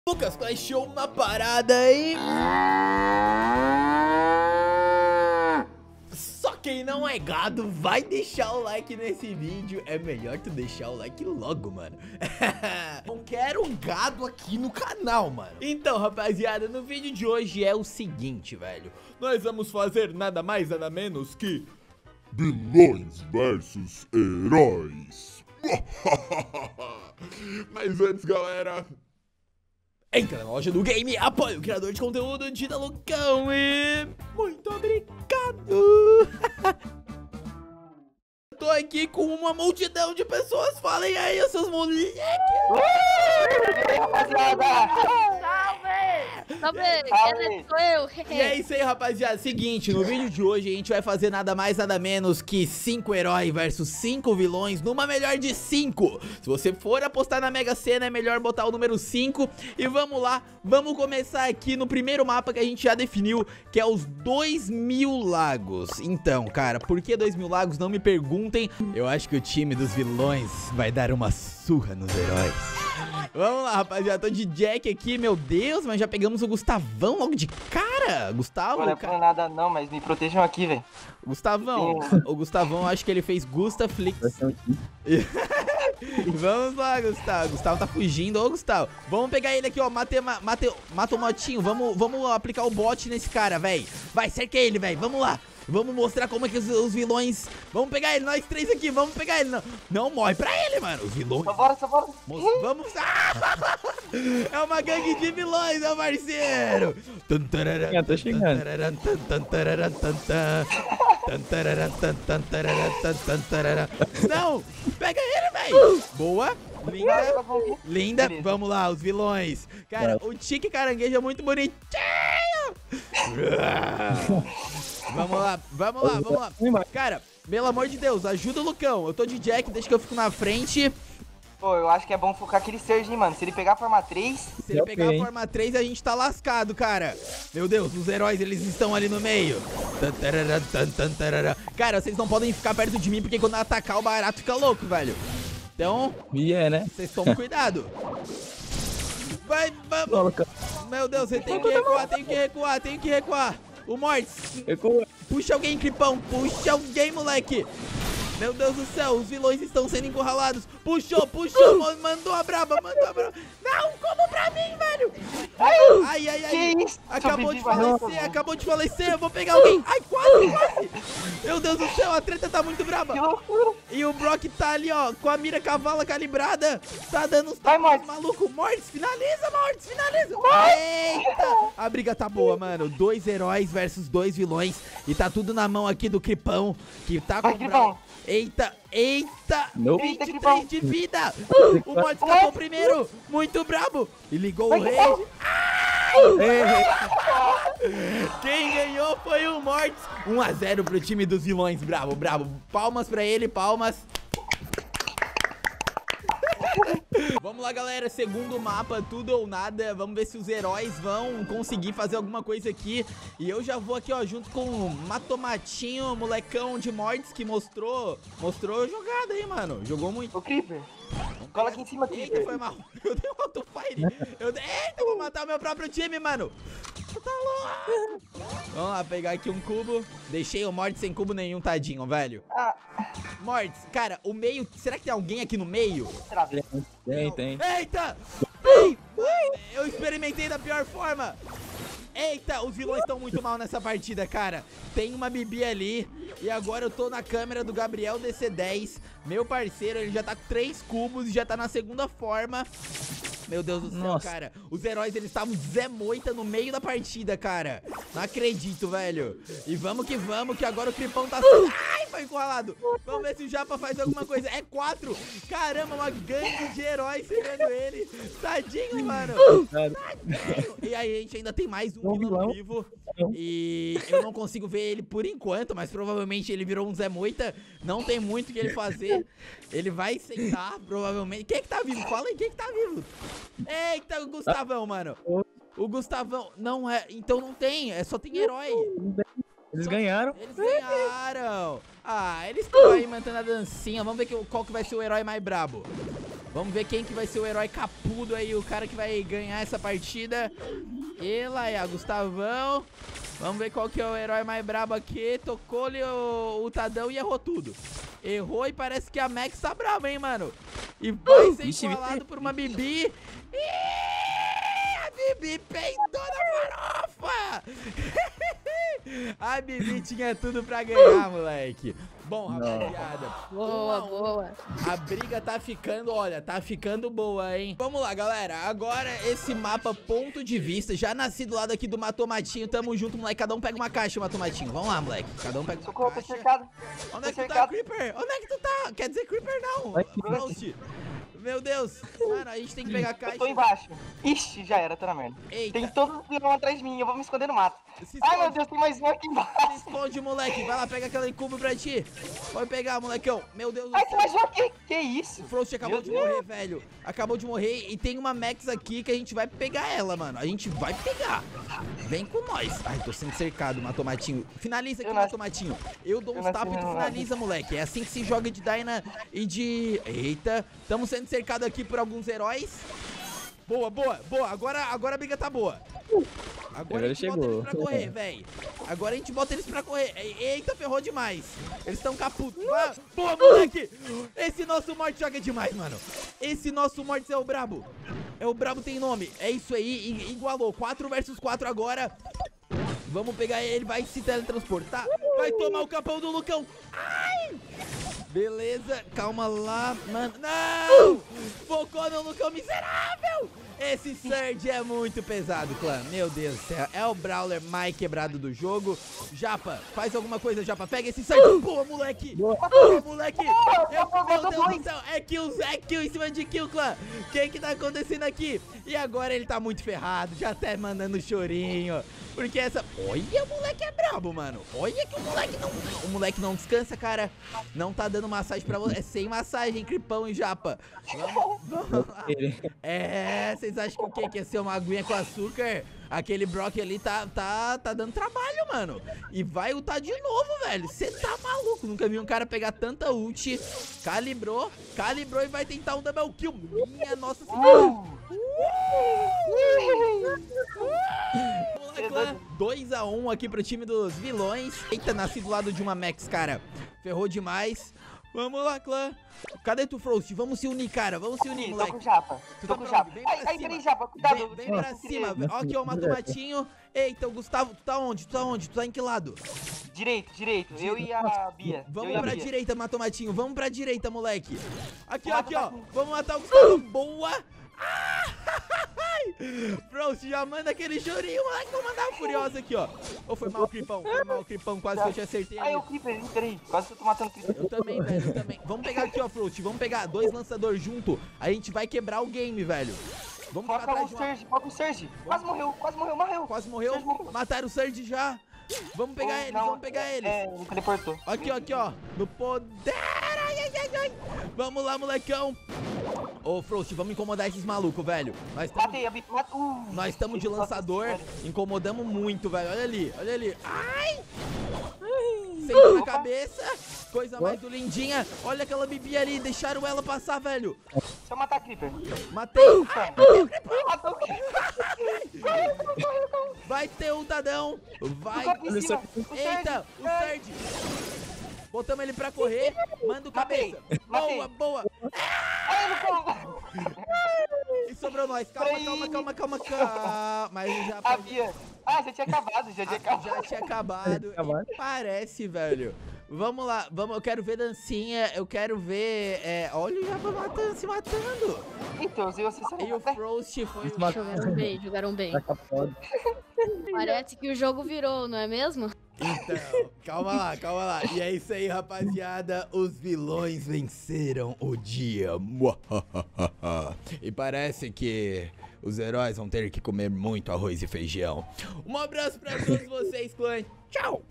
Lucas achou uma parada aí. Só quem não é gado vai deixar o like nesse vídeo. É melhor tu deixar o like logo, mano. Não quero gado aqui no canal, mano. Então, rapaziada, no vídeo de hoje é o seguinte, velho. Nós vamos fazer nada mais, nada menos que vilões versus heróis. Mas antes, galera, entra na loja do game, apoia o criador de conteúdo, Dida Lucão e... muito obrigado! Tô aqui com uma multidão de pessoas, falem aí, seus moleques! E aí, rapaziada? Salve, sou eu. E é isso aí, rapaziada, seguinte, no vídeo de hoje a gente vai fazer nada mais, nada menos que 5 heróis versus 5 vilões numa melhor de 5. Se você for apostar na Mega Sena, é melhor botar o número 5. E vamos lá, vamos começar aqui no primeiro mapa que a gente já definiu, que é os 2000 lagos. Então, cara, por que 2000 lagos? Não me perguntem. Eu acho que o time dos vilões vai dar uma surra nos heróis. Vamos lá, rapaziada, tô de Jack aqui, meu Deus, mas já pegamos o Gustavão logo de cara. Gustavo, Não é pra nada não, mas me protejam aqui, velho. Gustavão, o Gustavão, acho que ele fez Gustaflix. Vamos lá, Gustavo. Gustavo tá fugindo. Ô, Gustavo, vamos pegar ele aqui, ó. Mata o Motinho. Vamos aplicar o bot nesse cara, velho. Vai, cerca ele, velho. Vamos lá. Vamos mostrar como é que os vilões... Vamos pegar ele, nós três aqui, vamos pegar ele. Não morre pra ele, mano. Os vilões... Só bora. Vamos... É uma gangue de vilões, meu parceiro. Eu tô chegando. Não, pega ele, velho. Boa. Linda, Beleza. vamos lá, os vilões. Cara, o Tique Caranguejo é muito bonitinho. Vamos lá. Cara, pelo amor de Deus, ajuda o Lucão. Eu tô de Jack, deixa que eu fico na frente. Pô, eu acho que é bom focar aquele Surge, hein, mano. Se ele pegar a forma 3... Se ele pegar a forma 3, a gente tá lascado, cara. Meu Deus, os heróis, eles estão ali no meio. Cara, vocês não podem ficar perto de mim, porque quando atacar o barato fica louco, velho. Então, né? vocês tomam cuidado. Vai, vamos. Meu Deus, você tem que recuar. O Mortis. Puxa alguém, Cripão. Puxa alguém, moleque. Meu Deus do céu, os vilões estão sendo encurralados. Puxou, mandou a braba. Não, como pra mim, velho. Ai. Que isso? Acabou de falecer, eu vou pegar alguém. Ai, quase. Meu Deus do céu, a treta tá muito braba. Que loucura. E o Brock tá ali, ó, com a mira cavala calibrada. Tá dando uns Vai, Mortis. maluco. Mortis, finaliza. Eita, a briga tá boa, mano. 2 heróis versus 2 vilões. E tá tudo na mão aqui do Cripão, que tá Vai, com... Cripão. Eita, Nope. 23 de vida. O Mortis escapou primeiro, muito brabo. E ligou o rei. Quem ganhou foi o Mortis. 1 a 0 pro time dos vilões. Bravo. Palmas pra ele, palmas. Vamos lá, galera, segundo mapa, tudo ou nada. Vamos ver se os heróis vão conseguir fazer alguma coisa aqui. E eu já vou aqui, ó, junto com o Matomatinho, molecão de Mortis, que mostrou jogada aí, mano. Jogou muito. Ô, Creeper. Cola aqui em cima, Eita, Creeper. foi mal. Eu dei um autofire. Eita, eu vou matar o meu próprio time, mano. Tá louco. Vamos lá, pegar aqui um cubo. Deixei o Mortis sem cubo nenhum, tadinho, velho. Mortis, cara, o meio... Será que tem alguém aqui no meio? Tem. Eita! Eu experimentei da pior forma. Eita, os vilões estão muito mal nessa partida, cara. Tem uma Bibi ali. E agora eu tô na câmera do Gabriel DC10. Meu parceiro, ele já tá com 3 cubos e já tá na segunda forma. Meu Deus do céu, cara. Os heróis, eles estavam Zé Moita no meio da partida, cara. Não acredito, velho. E vamos, que agora o Cripão tá... Ai, foi encurralado. Vamos ver se o Japa faz alguma coisa. É 4. Caramba, uma gangue de heróis pegando ele. Tadinho, mano. Tadinho. E aí, a gente ainda tem mais um vilão vivo. E eu não consigo ver ele por enquanto, mas provavelmente ele virou um Zé Moita. Não tem muito o que ele fazer. Ele vai sentar, provavelmente. Quem é que tá vivo? Fala aí, quem é que tá vivo? Eita, o Gustavão, mano. O Gustavão, não é, então não tem, só tem herói. Eles ganharam. Eles ganharam. Ah, eles estão aí mantendo a dancinha. Vamos ver qual que vai ser o herói mais brabo. Vamos ver quem que vai ser o herói capudo aí, o cara que vai ganhar essa partida. E lá é, Gustavão. Vamos ver qual que é o herói mais brabo aqui. Tocou-lhe o Tadão e errou tudo. Errou e parece que a Max tá brava, hein, mano. E vai ser enrolado por uma Bibi. A Bibi peidou na farofa. A Bibi tinha tudo pra ganhar, moleque. Bom, rapaziada. Boa. A briga tá ficando, olha, tá ficando boa, hein? Vamos lá, galera. Agora esse mapa ponto de vista. Já nasci do lado aqui do Matomatinho. Tamo junto, moleque. Cada um pega uma caixa, Matomatinho. Vamos lá, moleque. Cada um pega uma Socorro, tô caixa. cercado. Onde é que tu tá, Creeper? Onde é que tu tá? Quer dizer Creeper não. Frost. Meu Deus. Mano, a gente tem que pegar a caixa. Eu tô embaixo. Ixi, já era, tô na merda. Eita. Tem todos os vilões atrás de mim, eu vou me esconder no mato. Se Ai, esconde. meu Deus, tem mais um aqui Se embaixo. esconde, moleque. Vai lá, pega aquele cubo pra ti. Pode pegar, molecão. Meu Deus do Ai, tem céu. mais um aqui. Que isso? O Frost acabou Meu de Deus. morrer, velho. Acabou de morrer e tem uma Max aqui que a gente vai pegar ela, mano. A gente vai pegar. Vem com nós. Ai, tô sendo cercado, Matomatinho. Finaliza aqui, Eu nasci. Matomatinho. Eu dou uns nasci tapas e tu no finaliza, moleque. É assim que se joga de Dyna e de... Eita. Estamos sendo cercados aqui por alguns heróis. Boa. Agora a briga tá boa. Agora a gente bota eles pra correr, velho. Agora a gente bota eles pra correr. Eita, ferrou demais. Eles estão caputos. Ah, boa, moleque. Esse nosso Morte joga demais, mano. Esse nosso Morte é o brabo. É o brabo, tem nome. É isso aí, igualou. 4 versus 4 agora. Vamos pegar ele, vai se teletransportar. Vai tomar o capão do Lucão. Ai! Beleza, calma lá, mano. Não! Focou no Lucão miserável! Esse Surge é muito pesado, clã. Meu Deus do céu. É o Brawler mais quebrado do jogo. Japa, faz alguma coisa, Japa. Pega esse Surge. Boa, moleque. Boa, moleque. Meu Deus do céu. É kill em cima de kill, clã. O que tá acontecendo aqui? E agora ele tá muito ferrado. Já até mandando chorinho. Porque essa... Olha, o moleque é brabo, mano. Olha que o moleque não descansa, cara. Não tá dando massagem pra você. É sem massagem, Cripão e Japa. Vamos lá. É, vocês acham que o quê? Que ia ser uma aguinha com açúcar? Aquele Brock ali tá dando trabalho, mano. E vai ultar de novo, velho. Você tá maluco. Nunca vi um cara pegar tanta ult. Calibrou e vai tentar um double kill. Minha nossa senhora. 2-1 aqui pro time dos vilões. Eita, nasci do lado de uma Max, cara. Ferrou demais. Vamos lá, clã. Cadê tu, Frost? Vamos se unir, cara. Vamos se unir, moleque. Tô com Japa. Tu Tô tá com pra Japa. onde? Vem pra Ai, cima. peraí, Japa. Cuidado. Vem pra cima. Ó, aqui, ó, o Matomatinho. Eita, o Gustavo, tu tá onde? Tu tá em que lado? Direito. Eu e a Bia. Vamos pra direita, Matomatinho. Vamos pra direita, moleque. Aqui, ó. Vamos matar o Gustavo. Boa. Frost, já manda aquele chorinho, moleque. Vou mandar a Furiosa aqui, ó. Ou foi mal o Cripão. Quase que eu te acertei Ai, ali. o Creeper, peraí. Quase que eu tô matando o Creeper. Eu também, velho, eu também. Vamos pegar aqui, ó, Frost. Vamos pegar 2 lançadores junto. A gente vai quebrar o game, velho. Vamos pra Foca trás o de uma... Surge, foca o Surge. Quase morreu. Quase morreu. Mataram o Surge já. Vamos pegar eles, vamos pegar eles. Ele teleportou. Aqui, ó. No poder. Ai. Vamos lá, molecão. Ô, Frost, vamos incomodar esses malucos, velho. Matei, a Bia. Nós estamos de lançador. Incomodamos muito, velho. Olha ali. Ai! Sentou na cabeça. Coisa mais do lindinha. Olha aquela Bibi ali. Deixaram ela passar, velho. Deixa eu matar a Creeper. Matei. Matou o Creeper. Vai ter um Tadão. Vai. Eita, o Surge. Botamos ele pra correr. Manda o cabeça. Matei. Boa. Ai, não. E sobrou nós. Calma. Mas já... A Bia. Ah, já tinha acabado. Já tinha acabado. E parece, velho. Vamos lá. Eu quero ver dancinha. Eu quero ver... olha o Japa se matando. Então, você E o Frost foi... Jogaram bem. Parece que o jogo virou, não é mesmo? Então, calma lá. E é isso aí, rapaziada. Os vilões venceram o dia. E parece que os heróis vão ter que comer muito arroz e feijão. Um abraço pra todos vocês, clã. Tchau!